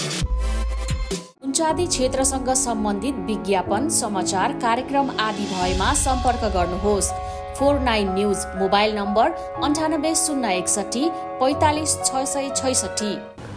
सुनचाँदी क्षेत्रसँग सम्बन्धित विज्ञापन, समाचार, कार्यक्रम आदि भएमा सम्पर्क गर्नुहोस्। 49 न्यूज मोबाइल नम्बर 9801 45 666।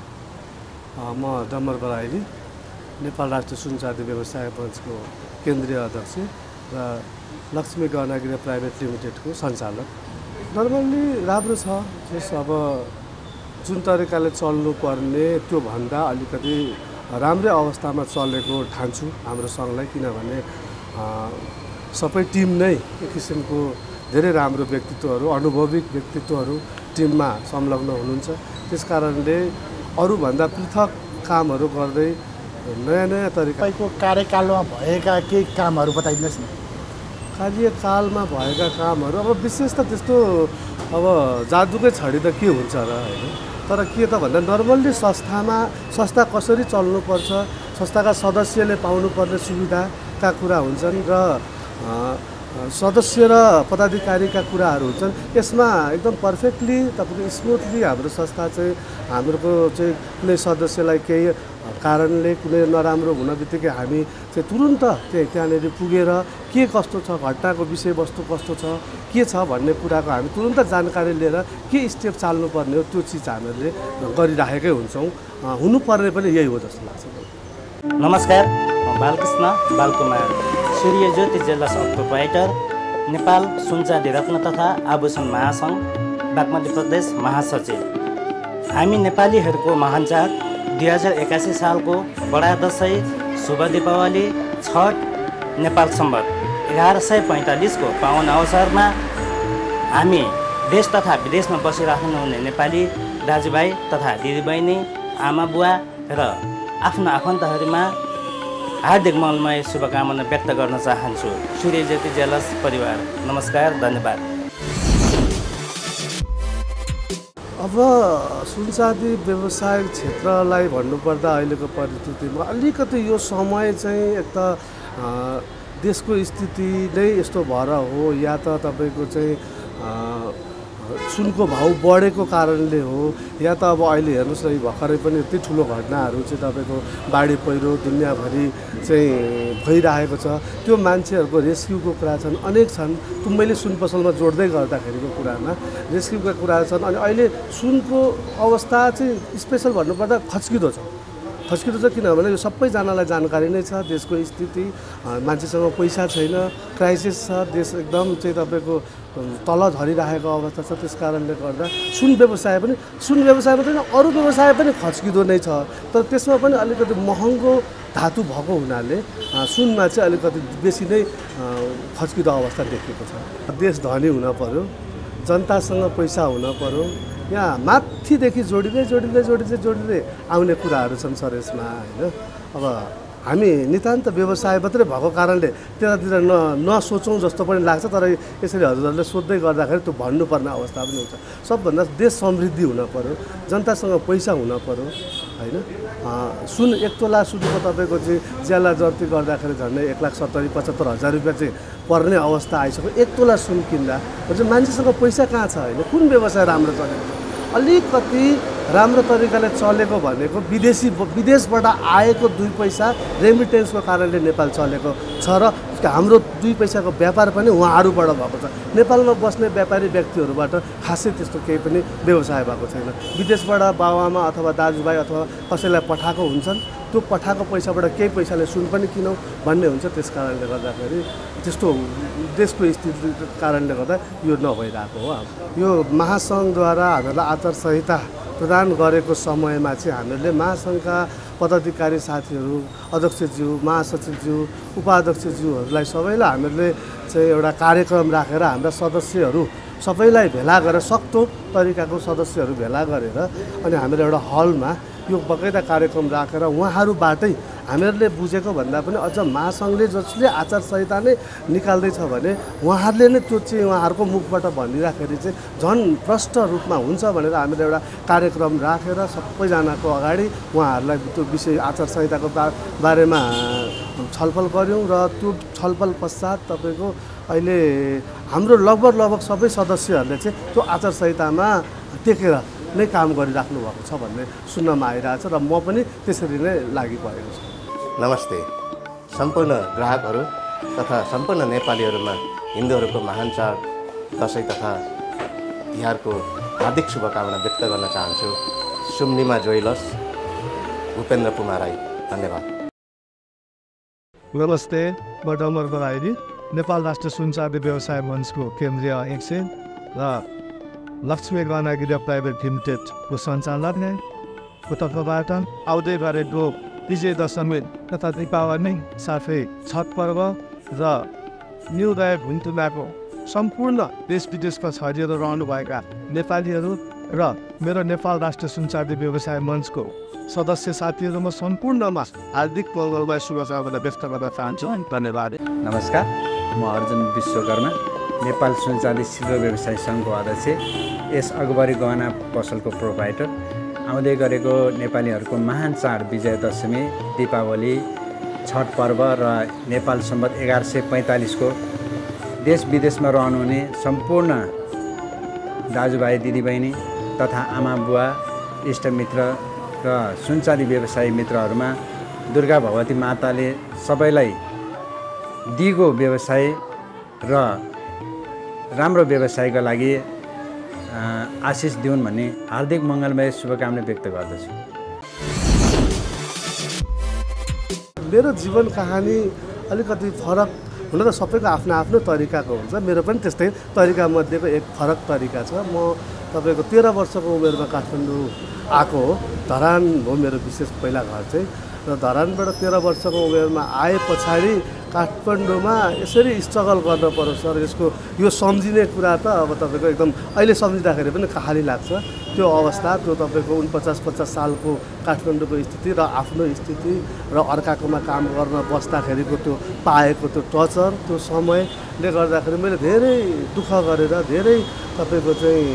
म डम्बर बराइली, नेपाल राष्ट्र सुनचाँदी व्यवसाय मञ्चको केन्द्रीय अध्यक्ष र लक्ष्मी गहनागिरी प्राइभेट लिमिटेडको सञ्चालक। नर्मल्ली राम्रो छ। अब जुन तरिकाले चल्नुपर्ने त्यो भन्दा अलिकति राम्रै अवस्थामा चलेको ठान्छु हाम्रो सङ्घलाई, किनभने सबै टिम नै एक किसिमको धेरै राम्रो व्यक्तित्वहरू, अनुभवी व्यक्तित्वहरू टिममा संलग्न हुनुहुन्छ। त्यसकारणले अरूभन्दा पृथक कामहरू गर्दै नयाँ तरिकाको कार्यकालमा भएका केही कामहरू बताइदिनुहोस् न। कार्यकालमा भएका कामहरू अब विशेष त त्यस्तो अब जादुकै छडी त के हुन्छ र होइन, तर के त भन्दा नर्मल्ली संस्था कसरी चल्नुपर्छ, संस्थाका सदस्यले पाउनुपर्ने सुविधाका कुरा हुन्छन् र सदस्य र पदाधिकारीका कुराहरू हुन्छन्। यसमा एकदम पर्फेक्टली तपाईँको स्मुथली हाम्रो संस्था चाहिँ हाम्रो चाहिँ कुनै सदस्यलाई केही कारणले कुनै नराम्रो हुन बित्तिकै हामी चाहिँ तुरुन्त त्यहाँनिर पुगेर के कस्तो छ, घटनाको विषयवस्तु कस्तो छ, के छ भन्ने कुराको हामी तुरुन्त जानकारी लिएर के स्टेप चाल्नुपर्ने हो त्यो चिज हामीहरूले गरिराखेकै हुन्छौँ। हुनुपर्ने पनि यही हो जस्तो लाग्छ। नमस्कार, म बालकृष्ण बालकुमार, सूर्य ज्योति जेलस प्रोप्राइटर, नेपाल सुनचाँदी रत्न तथा आभूषण महासङ्घ, बागमती प्रदेश महासचिव। हामी नेपालीहरूको महान चाड 2081 सालको बडा दसैँ, शुभ दीपावली, छठ, नेपाल सम्वत 1145 को पावन अवसरमा हामी देश तथा विदेशमा बसिराख्नुहुने नेपाली दाजुभाइ तथा दिदीबहिनी, आमा बुवा र आफ्ना आफन्तहरूमा हार्दिक मङ्गलमय शुभकामना व्यक्त गर्न चाहन्छु। सूर्य ज्योति जेलस परिवार, नमस्कार, धन्यवाद। अब सुनचाँदी व्यवसाय क्षेत्रलाई भन्नुपर्दा अहिलेको परिस्थितिमा अलिकति यो समय चाहिँ एक त देशको स्थिति नै यस्तो भएर हो, या त तपाईँको चाहिँ सुनको भाउ बढेको कारणले हो, या त अब अहिले हेर्नुहोस् न भर्खरै पनि यति ठुलो घटनाहरू चाहिँ तपाईँको बाढी पहिरो दुनियाँभरि चाहिँ भइरहेको छ। त्यो मान्छेहरूको रेस्क्युको कुरा छन्, अनेक छन्। मैले सुन पसलमा जोड्दै गर्दाखेरिको कुरामा रेस्क्युका कुराहरू छन्। अनि अहिले सुनको अवस्था चाहिँ स्पेसल भन्नुपर्दा खच्किदो छ किनभने यो सबैजनालाई जानकारी नै छ। देशको स्थिति, मान्छेसँग पैसा छैन, क्राइसिस छ, देश एकदम चाहिँ तपाईँको तल झरिरहेको अवस्था छ। त्यस कारणले गर्दा सुन व्यवसाय मात्रै होइन, अरू व्यवसाय पनि खच्किदो नै छ। तर त्यसमा पनि अलिकति महँगो धातु भएको हुनाले सुनमा चाहिँ अलिकति बेसी नै खच्किदो अवस्था देखिएको छ। देश धनी हुन पर्यो, जनतासँग पैसा हुन पर्यो, यहाँ माथिदेखि जोडिँदै आउने कुराहरू छन् सर यसमा होइन। अब हामी नितान्त व्यवसाय मात्रै भएको कारणले त्यतातिर नसोचौँ जस्तो पनि लाग्छ। तर यसरी हजुरहरूले सोध्दै गर्दाखेरि त्यो भन्नुपर्ने अवस्था पनि हुन्छ। सबभन्दा देश समृद्धि हुन पर्यो, जनतासँग पैसा हुन पर्यो होइन। सुन 1 तोला सुनको तपाईँको चाहिँ ज्याला जर्ती गर्दाखेरि झन्डै 1,70,000-75,000 रुपियाँ चाहिँ पर्ने अवस्था आइसक्यो। 1 तोला सुन किन्दा मान्छेसँग पैसा कहाँ छ होइन। कुन व्यवसाय राम्रो चलेको छ? अलिकति राम्रो तरिकाले चलेको भनेको विदेशबाट आएको 2 पैसा रेमिटेन्सको कारणले नेपाल चलेको छ र हाम्रो 2 पैसाको व्यापार पनि उहाँहरूबाट भएको छ। नेपालमा बस्ने व्यापारी व्यक्तिहरूबाट खासै त्यस्तो केही पनि व्यवसाय भएको छैन। विदेशबाट बाबुआमा अथवा दाजुभाइ अथवा कसैलाई पठाएको हुन्छन्, त्यो पठाएको पैसाबाट केही पैसाले सुन पनि किनौँ भन्ने हुन्छ। त्यस कारणले गर्दाखेरि त्यस्तो देशको स्थितिको कारणले गर्दा यो नभइरहेको हो। यो महासङ्घद्वारा हामीहरूलाई आचार संहिता प्रदान गरेको समयमा चाहिँ हामीहरूले महासङ्घका पदाधिकारी साथीहरू, अध्यक्षज्यू, महासचिवज्यू, उपाध्यक्षज्यूहरूलाई सबैलाई हामीहरूले चाहिँ एउटा कार्यक्रम राखेर हाम्रा सदस्यहरू सबैलाई भेला गरेर सक्दो तरिकाको सदस्यहरू भेला गरेर अनि हामीले एउटा हलमा यो बगैँचा कार्यक्रम राखेर उहाँहरूबाटै हामीहरूले बुझेको भन्दा पनि अझ महासङ्घले जसले आचार संहिता नै निकाल्दैछ भने उहाँहरूले नै त्यो चाहिँ उहाँहरूको मुखबाट भनिराखेर चाहिँ झन् प्रष्ट रूपमा हुन्छ भनेर हामीले एउटा कार्यक्रम राखेर सबैजनाको अगाडि उहाँहरूलाई त्यो विषय आचार संहिताको बारेमा छलफल गऱ्यौँ र त्यो छलफल पश्चात तपाईँको अहिले हाम्रो लगभग सबै सदस्यहरूले चाहिँ त्यो आचार संहितामा टेकेर नै काम गरिराख्नु भएको छ भन्ने सुन्नमा आइरहेछ र म पनि त्यसरी नै लागि परेको छु। नमस्ते। सम्पूर्ण ग्राहकहरू तथा सम्पूर्ण नेपालीहरूमा हिन्दूहरूको महान चाड दसैँ तथा तिहारको हार्दिक शुभकामना व्यक्त गर्न चाहन्छु। सुम्निमा जोइलस, भूपेन्द्र कुमार राई। धन्यवाद। नमस्ते, म डमर बराइली, नेपाल राष्ट्र सुनचाँदी व्यवसाय मञ्चको केन्द्रीय अध्यक्ष र लक्ष्मी गहनागिरी प्राइभेट लिमिटेडको सञ्चालक को तर्फबाट आउँदै गरेको विजय दशमी तथा दीपावली साथै छठ पर्व र न्यू इयर भुइँतुलाको सम्पूर्ण देश विदेशमा छरिएर रहनुभएका नेपालीहरू र मेरो नेपाल राष्ट्र सुनचाँदी व्यवसाय मञ्चको सदस्य साथीहरूमा सम्पूर्णमा हार्दिक मङ्गलमय शुभकामना व्यक्त गर्न चाहन्छु। धन्यवाद। नमस्कार, म अर्जुन विश्वकर्मा, नेपाल सुनचाँदी शिल्प व्यवसाय सङ्घको अध्यक्ष, यस अकबरी गहना पसलको प्रोप्राइटर। आउँदै गरेको नेपालीहरूको महान चाड विजय दशमी, दीपावली, छठ पर्व र नेपाल सम्वत 1145 को देश विदेशमा रहनुहुने सम्पूर्ण दाजुभाइ दिदीबहिनी तथा आमा बुवा इष्टमित्र र सुनचाँदी व्यवसायी मित्रहरूमा दुर्गा भगवती माताले सबैलाई दिगो व्यवसाय र राम्रो व्यवसायका लागि आशिष दिउन् भन्ने हार्दिक मङ्गलमय शुभकामना व्यक्त गर्दछु। मेरो जीवन कहानी अलिकति फरक हुन त सबैको आफ्नो आफ्नो तरिकाको हुन्छ। मेरो पनि त्यस्तै तरिका मध्येको एक फरक तरिका छ। म तपाईँको 13 वर्षको उमेरमा काठमाडौँ आएको हो। धरान हो मेरो विशेष पहिला घर चाहिँ, र धरानबाट 13 वर्षको उमेरमा आए पछाडि काठमाडौँमा यसरी स्ट्रगल गर्न पर्यो सर। यसको यो सम्झिने कुरा त अब तपाईँको एकदम अहिले सम्झिँदाखेरि पनि कहानी लाग्छ। त्यो अवस्था, त्यो तपाईँको 49-50 सालको काठमाडौँको स्थिति र आफ्नो स्थिति र अर्काकोमा काम गर्न बस्दाखेरिको त्यो पाएको त्यो टर्चर, त्यो समयले गर्दाखेरि मैले धेरै दुःख गरेर धेरै तपाईँको चाहिँ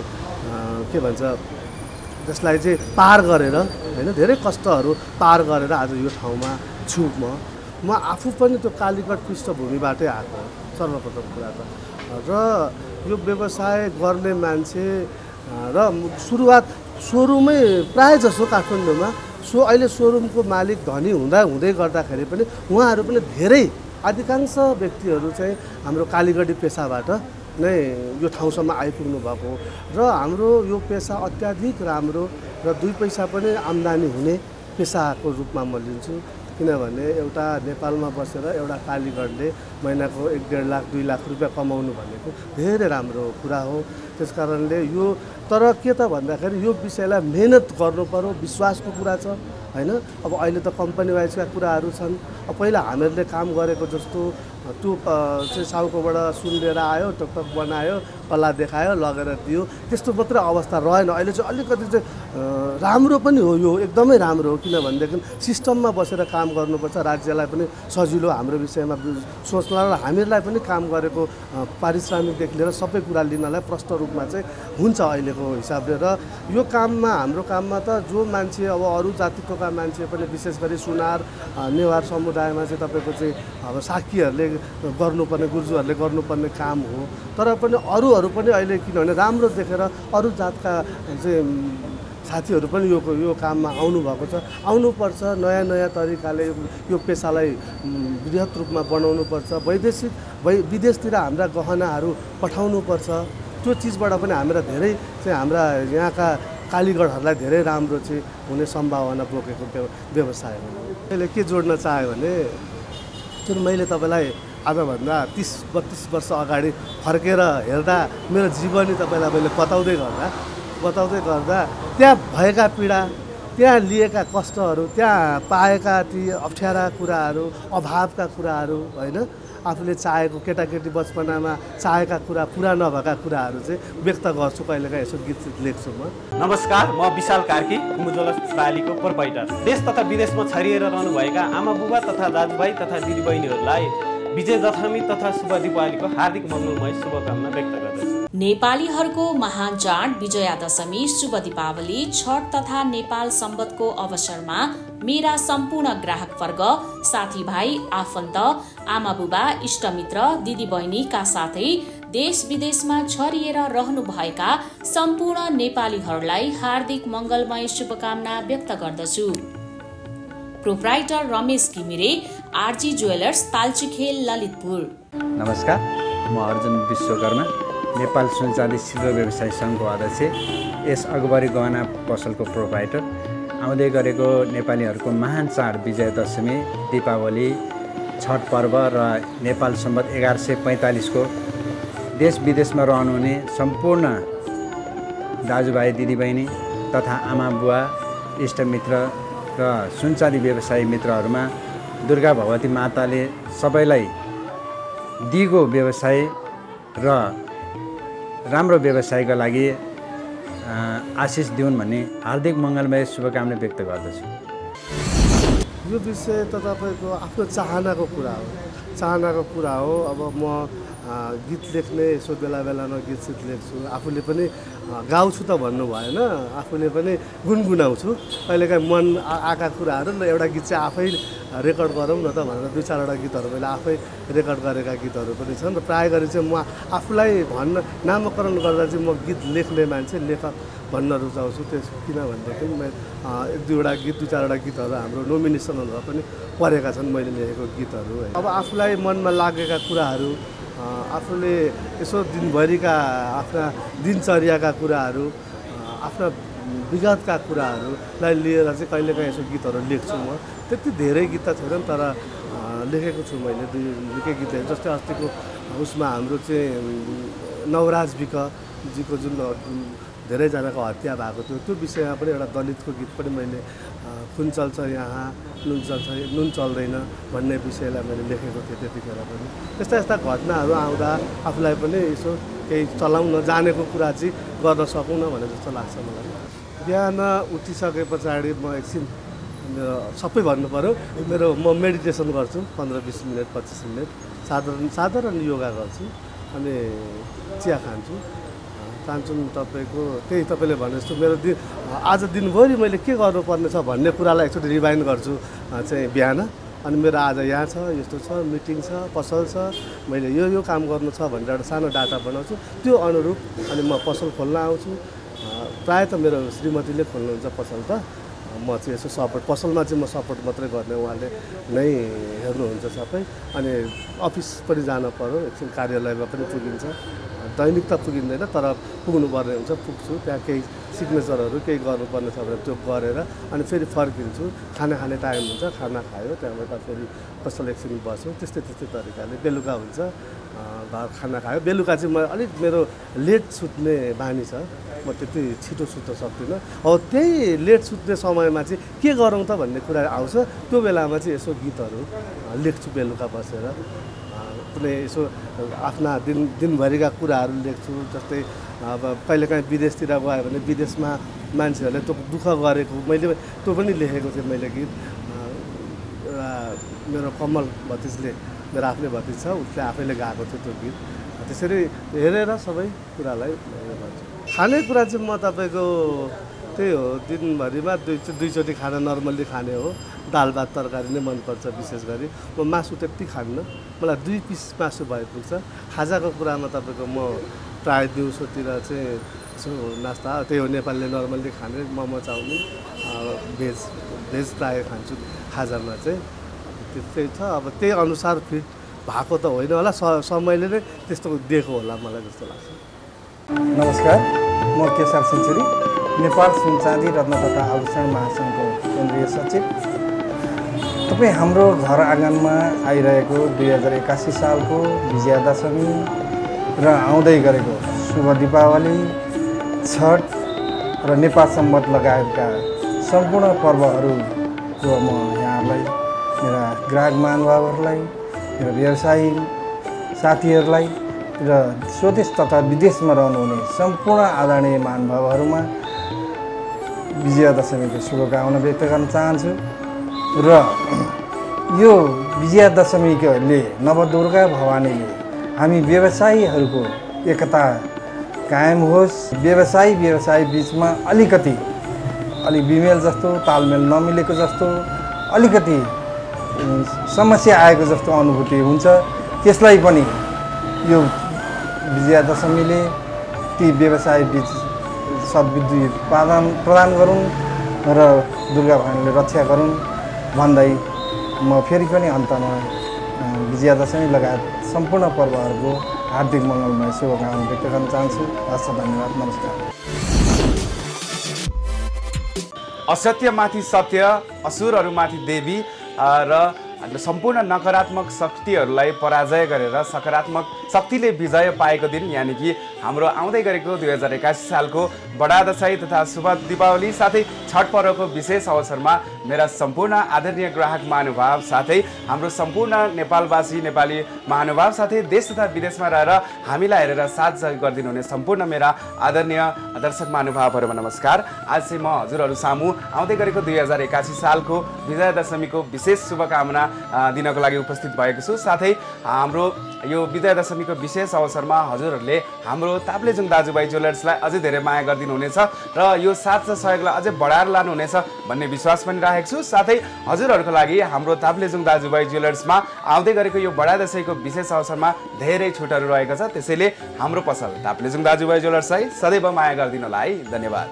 के भन्छ त्यसलाई चाहिँ पार गरेर होइन, धेरै कष्टहरू पार गरेर आज यो ठाउँमा छु। म आफू पनि त्यो कालीगढ पृष्ठभूमिबाटै आएको सर्वप्रथम कुरा त। र यो व्यवसाय गर्ने मान्छे र सुरुवात सोरुमै प्रायः जसो काठमाडौँमा अहिले सोरुमको मालिक धनी हुँदै गर्दाखेरि पनि उहाँहरू पनि धेरै अधिकांश व्यक्तिहरू चाहिँ हाम्रो कालीगढी पेसाबाट नै यो ठाउँसम्म आइपुग्नु भएको र हाम्रो यो पेसा अत्याधिक राम्रो र 2 पैसा पनि आम्दानी हुने पेसाको रूपमा म लिन्छु। किनभने एउटा नेपालमा बसेर एउटा कालीगढले महिनाको 1-1.5 लाख 2 लाख रुपियाँ कमाउनु भनेको धेरै राम्रो कुरा हो। त्यस कारणले यो तर के त भन्दाखेरि यो विषयलाई मेहनत गर्नु पर्यो, विश्वासको कुरा छ होइन। अब अहिले त कम्पनी वाइजका कुराहरू छन्। पहिला हामीहरूले काम गरेको जस्तो त्यो चाहिँ साउकोबाट सुन लिएर आयो, टकटक बनायो, कला देखायो, लगेर दियो, त्यस्तो मात्रै अवस्था रहेन। अहिले चाहिँ अलिकति चाहिँ राम्रो पनि हो, यो एकदमै राम्रो हो। किनभनेदेखि सिस्टममा बसेर काम गर्नुपर्छ, राज्यलाई पनि सजिलो हाम्रो विषयमा सोच्नलाई र हामीहरूलाई पनि काम गरेको पारिश्रमिकदेखि लिएर सबै कुरा लिनलाई प्रष्ट रूपमा चाहिँ हुन्छ अहिलेको हिसाबले। र यो काममा हाम्रो काममा त जो मान्छे अब अरू जातित्वका मान्छे पनि विशेष गरी सुनार नेवार समुदायमा चाहिँ तपाईँको चाहिँ अब साकीहरूले गर्नुपर्ने, गुर्जुहरूले गर्नुपर्ने काम हो। तर पनि अरूहरू पनि अहिले किनभने राम्रो देखेर अरू जातका चाहिँ साथीहरू पनि यो काममा आउनुभएको छ। आउनुपर्छ, नयाँ नयाँ तरिकाले यो पेसालाई बृहत रूपमा बनाउनुपर्छ। विदेशतिर हाम्रा गहनाहरू पठाउनुपर्छ। त्यो चिजबाट पनि हाम्रा धेरै चाहिँ हाम्रा यहाँका कालीगढहरूलाई धेरै राम्रो चाहिँ हुने सम्भावना बोकेको व्यवसाय हो। मैले के जोड्न चाहेँ भने जुन मैले तपाईँलाई आजभन्दा 30-32 वर्ष अगाडि फर्केर हेर्दा मेरो जीवनी तपाईँलाई मैले बताउँदै गर्दा त्यहाँ भएका पीडा, त्यहाँ लिएका कष्टहरू, त्यहाँ पाएका ती अप्ठ्यारा कुराहरू, अभावका कुराहरू होइन, आफूले चाहेको केटाकेटी बचपनामा चाहेका कुरा पुरा नभएका कुराहरू चाहिँ व्यक्त गर्छु। कहिलेकाहीँ यसो गीत लेख्छु म। नमस्कार, म विशाल कार्की, कुमुजोलस प्रालीको प्रोप्राइटर। देश तथा विदेशमा छरिएर रहनुभएका आमा बुबा तथा दाजुभाइ तथा दिदीबहिनीहरूलाई विजय दशमी तथा शुभ दीपावलीको हार्दिक मङ्गलमय शुभकामना व्यक्त गर्दछु। नेपालीहरूको महान चाड विजया दशमी, शुभ दीपावली, छठ तथा नेपाल सम्वतको अवसरमा मेरा सम्पूर्ण ग्राहकवर्ग, साथीभाइ, आफन्त, आमा बुबा, इष्टमित्र, दिदीबहिनीका साथै देश विदेशमा छरिएर रहनुभएका सम्पूर्ण नेपालीहरूलाई हार्दिक मङ्गलमय शुभकामना व्यक्त गर्दछु। Proprietor Ramesh Ghimire, RG jewellers, Talchikhel, Lalitpur. नमस्कार, म अर्जुन विश्वकर्मा, नेपाल सुन चाँदी सिल्भर व्यवसायी सङ्घको अध्यक्ष, यस अगबरी गहना पसलको प्रोप्राइटर। आउँदै गरेको नेपालीहरूको महान चाड विजयादशमी, दीपावली, छठ पर्व र नेपाल सम्बत 1145 को देश विदेशमा रहनुहुने सम्पूर्ण दाजुभाइ दिदीबहिनी तथा आमा बुवा इष्टमित्र र सुनचाँदी व्यवसायी मित्रहरूमा दुर्गा भगवती माताले सबैलाई दिगो व्यवसाय र राम्रो व्यवसायका लागि आशिष दिउन् भन्ने हार्दिक मङ्गलमय शुभकामना व्यक्त गर्दछु। यो विषय त तपाईँको आफ्नो चाहनाको कुरा हो। अब म गीत लेख्ने यसो बेला बेलामा गीत सित लेख्छु, आफूले पनि गाउँछु त भन्नु भएन, आफूले पनि गुनगुनाउँछु। कहिलेकाहीँ मन आएका कुराहरू ल एउटा गीत चाहिँ आफै रेकर्ड गरौँ न त भनेर 2-4वटा गीतहरू मैले आफै रेकर्ड गरेका गीतहरू पनि छन्। र प्रायः गरी चाहिँ म आफूलाई नामकरण गर्दा चाहिँ म गीत लेख्ने मान्छे, लेखक भन्न रुचाउँछु। त्यस किनभनेदेखि मैले 1-2वटा गीत 2-4वटा गीतहरू हाम्रो नोमिनेसनहरूमा पनि परेका छन् मैले लेखेको गीतहरू। अब आफूलाई मनमा लागेका कुराहरू, आफूले यसो दिनभरिका आफ्ना दिनचर्याका कुराहरू, आफ्ना विगतका कुराहरूलाई लिएर चाहिँ कहिलेकाहीँ यसो गीतहरू लेख्छु। म त्यति धेरै गीत त छैनन्, तर लेखेको छु मैले निकै गीतहरू। जस्तै अस्तिको उसमा हाम्रो चाहिँ नवराज विकजीको जुन धेरैजनाको हत्या भएको थियो, त्यो विषयमा पनि एउटा दलितको गीत पनि मैले खुन चल्छ यहाँ नुन चल्दैन भन्ने विषयलाई मैले लेखेको थिएँ त्यतिखेर पनि। यस्ता घटनाहरू आउँदा आफूलाई पनि यसो केही चलाउन जानेको कुरा चाहिँ गर्न सकौँ न भने जस्तो लाग्छ मलाई। बिहान उठिसके पछाडि म एकछिन सबै भन्नु पऱ्यो, म मेडिटेसन गर्छु 15-20 मिनट 25 मिनट, साधारण योगा गर्छु, अनि चिया खान्छु। तपाईँको त्यही तपाईँले भने जस्तो मेरो आज दिनभरि मैले के गर्नुपर्ने छ भन्ने कुरालाई एकचोटि रिभाइन्ड गर्छु चाहिँ बिहान। अनि मेरो आज यहाँ छ, यस्तो छ, मिटिङ छ, पसल छ, मैले यो काम गर्नु छ भनेर एउटा सानो डाटा बनाउँछु। त्यो अनुरूप अनि म पसल खोल्न आउँछु। प्रायः त मेरो श्रीमतीले खोल्नुहुन्छ पसल त, म चाहिँ यसो सपोर्ट, पसलमा चाहिँ म सपोर्ट मात्रै गर्ने, उहाँले नै हेर्नुहुन्छ सबै। अनि अफिस पनि जानु पर्यो, एकछिन कार्यालयमा पनि पुगिन्छ, दैनिक त पुगिँदैन तर पुग्नुपर्ने हुन्छ, पुग्छु। त्यहाँ केही सिग्नेचरहरू केही गर्नुपर्ने छ भने त्यो गरेर अनि फेरि फर्किन्छु। खाने टाइम हुन्छ, खाना खायो, त्यहाँबाट फेरि पसल एकछिन बस्छु। त्यस्तै तरिकाले बेलुका हुन्छ, घर खाना खायो। बेलुका चाहिँ म अलिक मेरो लेट सुत्ने बानी छ, म त्यति छिटो सुत्न सक्दिनँ। अब त्यही लेट सुत्ने समयमा चाहिँ के गरौँ त भन्ने कुरा आउँछ, त्यो बेलामा चाहिँ यसो गीतहरू लेख्छु बेलुका बसेर। कुनै यसो आफ्ना दिनभरिका कुराहरू लेख्छु। जस्तै अब कहिलेकाहीँ विदेशतिर गयो भने विदेशमा मान्छेहरूले त्यो दुःख गरेको मैले त्यो पनि लेखेको थिएँ मैले गीत। मेरो कमल भतिजले, मेरो आफ्नै भतिज छ, उसले आफैले गाएको थियो त्यो गीत। त्यसरी हेरेर सबै कुरालाई गर्छु। खानेकुरा चाहिँ म तपाईँको त्यही हो, दिनभरिमा दुईचोटि खाना नर्मल्ली खाने हो। दाल भात तरकारी नै मनपर्छ विशेष गरी। म मासु त्यति खान्न, मलाई 2 पिस मासु भए पुग्छ। खाजाको कुरामा तपाईँको म प्रायः दिउँसोतिर चाहिँ यसो नास्ता, त्यही हो नेपालीले नर्मल्ली खाने, मोमो चाउमिन, भेज प्रायः खान्छु खाजामा चाहिँ। त्यस्तै छ। अब त्यही अनुसार फिट भएको त होइन होला, समयले नै त्यस्तो दिएको होला मलाई जस्तो लाग्छ। नमस्कार, म केशर सेन्चुरी, नेपाल सुन चाँदी रत्न तथा आभूषण महासङ्घको केन्द्रीय सचिव। तपाईँ हाम्रो घर आँगनमा आइरहेको 2081 सालको विजयादशमी र आउँदै गरेको शुभ दीपावली, छठ र नेपाल सम्बत लगायतका सम्पूर्ण पर्वहरूको म यहाँहरूलाई, मेरा ग्राहक महानुभावहरूलाई, मेरा व्यवसायी साथीहरूलाई र स्वदेश तथा विदेशमा रहनुहुने सम्पूर्ण आदरणीय महानुभावहरूमा विजयादशमीको शुभकामना व्यक्त गर्न चाहन्छु। र यो विजयादशमीले नवदुर्गा भवानीले हामी व्यवसायीहरूको एकता कायम होस्, व्यवसायी बिचमा अलि बिमेल जस्तो, तालमेल नमिलेको जस्तो, अलिकति समस्या आएको जस्तो अनुभूति हुन्छ, त्यसलाई पनि यो विजयादशमीले ती व्यवसाय बीच सद्बुद्धि प्रदान गरौँ र दुर्गा भवानीले रक्षा गरौँ भन्दै म फेरि पनि अन्तमा विजयादशमी लगायत सम्पूर्ण पर्वहरूको हार्दिक मङ्गलमय शुभकामना व्यक्त गर्न चाहन्छु। हस्, धन्यवाद, नमस्कार। असत्यमाथि सत्य, असुरहरूमाथि देवी र सम्पूर्ण नकारात्मक शक्तिहरूलाई पराजय गरेर सकारात्मक शक्तिले विजय पाएको दिन यानि कि हाम्रो आउँदै गरेको 2081 सालको बडा दशैं तथा शुभ दीपावली साथै छठ पर्वको विशेष अवसरमा मेरा सम्पूर्ण आदरणीय ग्राहक महानुभाव साथै हाम्रो सम्पूर्ण नेपालवासी नेपाली महानुभाव साथै देश तथा विदेशमा रहेर हामीलाई हेरेर साथ सहयोग गरिदिनुहुने सम्पूर्ण मेरा आदरणीय दर्शक महानुभावहरूमा नमस्कार। आज चाहिँ म हजुरहरू सामु आउँदै गरेको 2081 सालको विजयादशमीको विशेष शुभकामना दिनको लागि उपस्थित भएको छु। साथै हाम्रो यो विजयादशमीको विशेष अवसरमा हजुरहरूले हाम्रो ताप्लेजुङ दाजुभाइ ज्वेलर्सलाई अझै धेरै माया गरिदिनुहुनेछ र यो साथ सहयोगलाई अझै बढाएर लानुहुनेछ भन्ने विश्वास पनि राखेको छु। साथै हजुरहरूको लागि हाम्रो ताप्लेजुङ दाजुभाइ ज्वेलर्समा आउँदै गरेको यो बडा दशैंको विशेष अवसरमा धेरै छुटहरू रहेको छ। त्यसैले हाम्रो पसल ताप्लेजुङ दाजुभाइ ज्वेलर्सलाई सदैव माया गरिदिनुलाई धन्यवाद।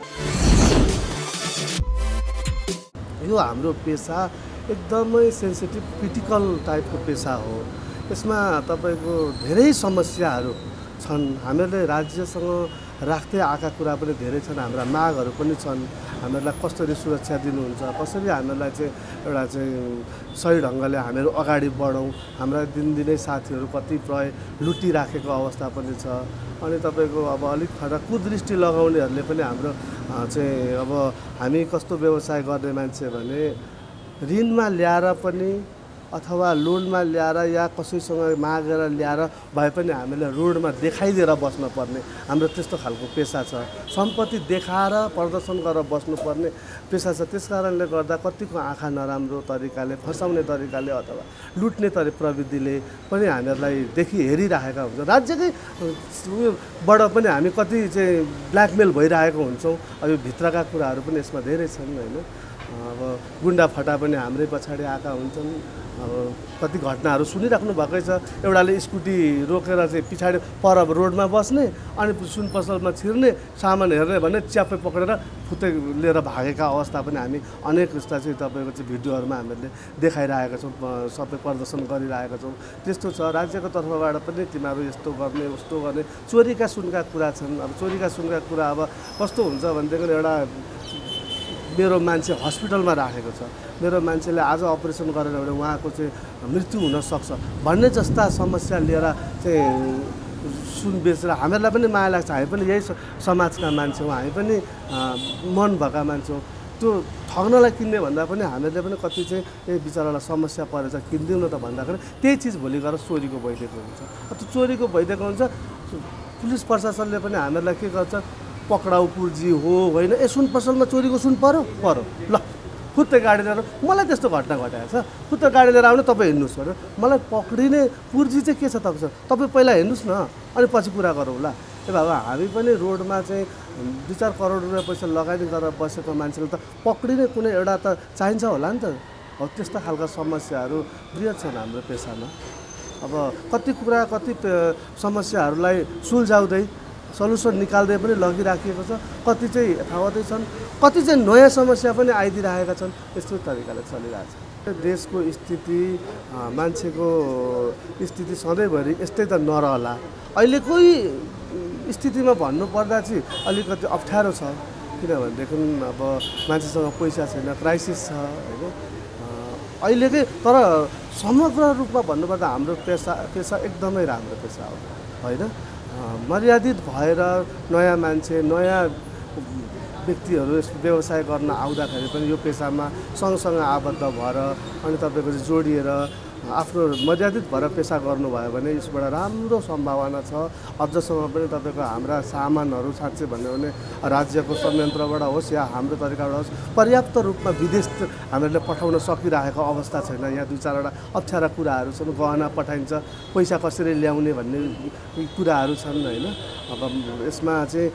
यो हाम्रो पेसा एकदमै सेन्सिटिभ क्रिटिकल टाइपको पेसा हो। यसमा तपाईँको धेरै समस्याहरू छन्। हामीहरूले राज्यसँग राख्दै आएका कुरा पनि धेरै छन्, हाम्रा मागहरू पनि छन्। हामीहरूलाई कसरी सुरक्षा दिनुहुन्छ, कसरी हामीहरूलाई चाहिँ एउटा चाहिँ सही ढङ्गले हामीहरू अगाडि बढौँ। हाम्रा दिनदिनै साथीहरू कतिपय लुटिराखेको अवस्था पनि छ। अनि तपाईँको अब अलिक थोडा कुदृष्टि लगाउनेहरूले पनि हाम्रो चाहिँ अब हामी कस्तो व्यवसाय गर्ने मान्छे भने ऋणमा ल्याएर पनि अथवा लोनमा ल्याएर या कसैसँग मागेर ल्याएर भए पनि हामीले रोडमा देखाइदिएर बस्नुपर्ने हाम्रो त्यस्तो खालको पेसा छ। सम्पत्ति देखाएर प्रदर्शन गरेर बस्नुपर्ने पेसा छ। त्यस कारणले गर्दा कतिको आँखा नराम्रो तरिकाले फसाउने तरिकाले अथवा लुट्ने प्रविधिले पनि हामीहरूलाई हेरिराखेका हुन्छ। राज्यकै बाट पनि हामी कति चाहिँ ब्ल्याकमेल भइरहेको हुन्छौँ। अब यो भित्रका कुराहरू पनि यसमा धेरै छन् होइन। अब गुन्डा फटा पनि हाम्रै पछाडि आएका हुन्छन्। अब कति घटनाहरू सुनिराख्नु भएकै छ। एउटाले स्कुटी रोकेर चाहिँ पछाडि पर रोडमा बस्ने अनि सुन पसलमा छिर्ने, सामान हेर्ने भने च्यापै पक्रेर फुत्तै लिएर भागेका अवस्था पनि हामी अनेक यस्ता चाहिँ तपाईँको चाहिँ भिडियोहरूमा हामीले देखाइरहेका छौँ, सबै प्रदर्शन गरिरहेका छौँ। त्यस्तो छ। राज्यको तर्फबाट पनि तिमीहरू यस्तो गर्ने उस्तो गर्ने चोरीका सुनका कुरा छन्। अब चोरीका सुनका कुरा अब कस्तो हुन्छ भनेदेखि एउटा मेरो मान्छे हस्पिटलमा राखेको छ, मेरो मान्छेले आज अपरेसन गरेर भने उहाँको चाहिँ मृत्यु हुनसक्छ भन्ने जस्ता समस्या लिएर चाहिँ सुन बेचेर हामीहरूलाई पनि माया लाग्छ। हामी पनि यही समाजका मान्छे हौँ, हामी पनि मन भएका मान्छे हौँ। त्यो ठग्नलाई किन्ने भन्दा पनि हामीले पनि कति चाहिँ यही बिचरालाई समस्या परेछ किनिदिउँ न त भन्दाखेरि त्यही चिज भोलि गएर चोरीको भइदिएको हुन्छ। त्यो चोरीको भइदिएको हुन्छ। पुलिस प्रशासनले पनि हामीहरूलाई के गर्छ, पक्राउ पुर्जी हो होइन, सुन पसलमा चोरीको सुन पर्यो ल फुत्तै गाडी लिएर मलाई त्यस्तो घटना घटाएको छ। फुत्तै गाडी लिएर आउने तपाईँ हिँड्नुहोस् भनेर मलाई पक्रिने पुर्जी चाहिँ के छ तपाईँ पहिला हिँड्नुहोस् न अनि पछि कुरा गरौँ ल। ए बाबा हामी पनि रोडमा चाहिँ 2-4 करोड रुपियाँ पैसा लगानी गरेर बसेको मान्छेले त पक्रिने कुनै एउटा त चाहिन्छ होला नि त। अब त्यस्ता खालका समस्याहरू बृहत छन् हाम्रो पेसामा। अब कति कुरा कति समस्याहरूलाई सुल्झाउँदै सल्युसन निकाल्दै पनि लगिराखिएको छ। कति चाहिँ यथावतै छन्, कति चाहिँ नयाँ समस्या पनि आइदिरहेका छन्। यस्तो तरिकाले चलिरहेछ देशको स्थिति। मान्छेको स्थिति सधैँभरि यस्तै त नरहला। अहिलेकै स्थितिमा भन्नुपर्दा चाहिँ अलिकति अप्ठ्यारो छ। किनभनेदेखि अब मान्छेसँग पैसा छैन, क्राइसिस छ होइन अहिलेकै। तर समग्र रूपमा भन्नुपर्दा हाम्रो पेसा एकदमै राम्रो पेसा हो होइन। मर्यादित भएर नयाँ मान्छे नयाँ व्यक्तिहरू यस व्यवसाय गर्न आउँदाखेरि पनि यो पेसामा सँगसँगै आबद्ध भएर अनि तपाईँको जोडिएर आफ्नो मर्यादित भएर पेसा गर्नुभयो भने यसबाट राम्रो सम्भावना छ। अझसम्म पनि तपाईँको हाम्रा सामानहरू साँच्चै भन्यो भने राज्यको संयन्त्रबाट होस् या हाम्रो तरिकाबाट होस् पर्याप्त रूपमा विदेश हामीहरूले पठाउन सकिरहेको अवस्था छैन। यहाँ 2-4वटा अप्ठ्यारा कुराहरू छन्। गहना पठाइन्छ, पैसा कसरी ल्याउने भन्ने कुराहरू छन् होइन। अब यसमा चाहिँ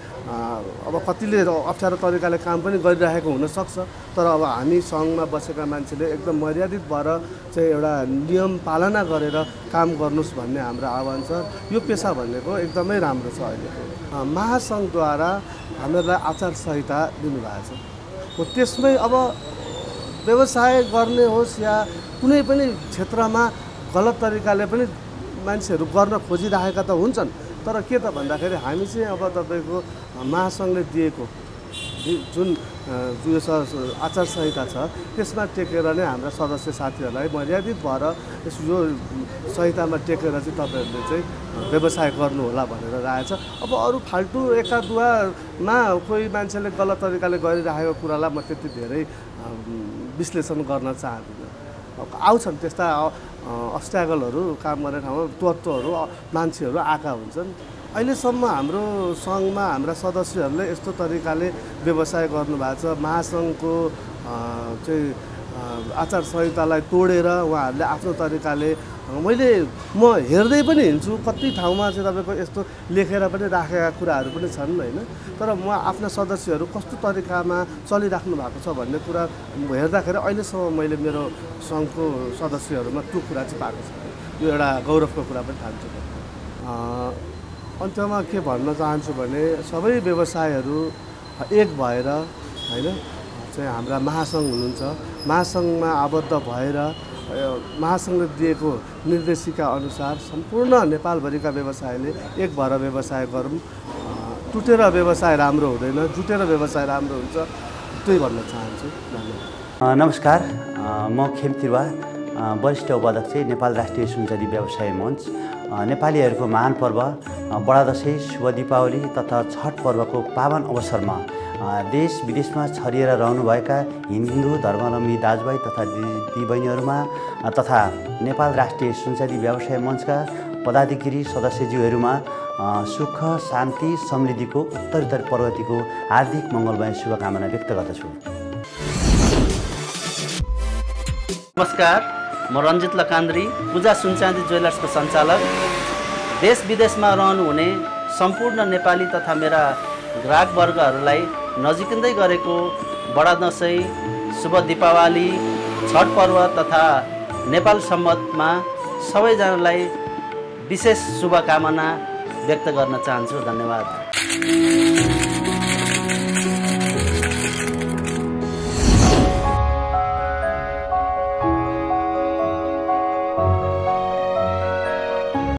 अब कतिले अप्ठ्यारो तरिकाले काम पनि गरिरहेको हुनसक्छ। तर अब हामी सङ्घमा बसेका मान्छेले एकदम मर्यादित भएर चाहिँ एउटा नियम पालना गरेर काम गर्नुहोस् भन्ने हाम्रो आह्वान छ। यो पेसा भनेको एकदमै राम्रो छ। अहिलेको महासङ्घद्वारा हामीहरूलाई आचार संहिता दिनुभएको छ। हो त्यसमै अब व्यवसाय गर्ने होस् या कुनै पनि क्षेत्रमा गलत तरिकाले पनि मान्छेहरू गर्न खोजिरहेका त हुन्छन्, तर के त भन्दाखेरि हामी चाहिँ अब तपाईँको महासङ्घले दिएको जुन यो आचार संहिता छ त्यसमा टेकेर नै हाम्रा सदस्य साथीहरूलाई मर्यादित भएर यो संहितामा टेकेर चाहिँ तपाईँहरूले चाहिँ व्यवसाय गर्नुहोला भनेर राखेको छ। अब अरू फाल्टु एका दुवामा कोही मान्छेले गलत तरिकाले गरिरहेको कुरालाई म त्यति धेरै विश्लेषण गर्न चाहदिनँ। आउँछन् त्यस्ता अब्स्ट्याकलहरू काम गर्ने ठाउँमा तत्त्वहरू मान्छेहरू आएका हुन्छन्। अहिलेसम्म हाम्रो सङ्घमा हाम्रा सदस्यहरूले यस्तो तरिकाले व्यवसाय गर्नुभएको छ। महासङ्घको चाहिँ आचार संहितालाई तोडेर उहाँहरूले आफ्नो तरिकाले म हेर्दै पनि हिँड्छु, कति ठाउँमा चाहिँ तपाईँको यस्तो लेखेर पनि राखेका कुराहरू पनि छन् होइन। तर म आफ्ना सदस्यहरू कस्तो तरिकामा चलिराख्नु भएको छ भन्ने कुरा हेर्दाखेरि अहिलेसम्म मैले मेरो सङ्घको सदस्यहरूमा त्यो कुरा चाहिँ पाएको छ। यो एउटा गौरवको कुरा पनि ठान्छु। अन्त्यमा के भन्न चाहन्छु भने सबै व्यवसायहरू एक भएर होइन चाहिँ हाम्रा महासङ्घ हुनुहुन्छ, महासङ्घमा आबद्ध भएर महासङ्घले दिएको निर्देशिका अनुसार सम्पूर्ण नेपालभरिका व्यवसायले एक भएर व्यवसाय गरौँ। टुटेर व्यवसाय राम्रो हुँदैन, जुटेर व्यवसाय राम्रो हुन्छ, त्यही भन्न चाहन्छु। धन्यवाद। नमस्कार, म खेम तिरवा, वरिष्ठ उपाध्यक्ष, नेपाल राष्ट्रिय सुनचाँदी व्यवसाय मञ्च। नेपालीहरूको महान पर्व बडा दसैँ, शुभ दीपावली तथा छठ पर्वको पावन अवसरमा देश विदेशमा छरिएर रहनुभएका हिन्दू धर्मावलम्बी दाजुभाइ तथा दिदीबहिनीहरूमा तथा नेपाल राष्ट्रिय सुनचाँदी व्यवसाय मञ्चका पदाधिकारी सदस्यज्यूहरूमा सुख, शान्ति, समृद्धिको उत्तरोत्तर प्रगतिको हार्दिक मङ्गलमय शुभकामना व्यक्त गर्दछु। नमस्कार, म रञ्जित लकान्द्री, पूजा सुनचाँदी ज्वेलर्सको सञ्चालक। देश विदेशमा रहनुहुने सम्पूर्ण नेपाली तथा मेरा ग्राहकवर्गहरूलाई नजिकिँदै गरेको बडा दसैँ, शुभ दीपावली, छठ पर्व तथा नेपाल सम्वतमा सबैजनालाई विशेष शुभकामना व्यक्त गर्न चाहन्छु। धन्यवाद।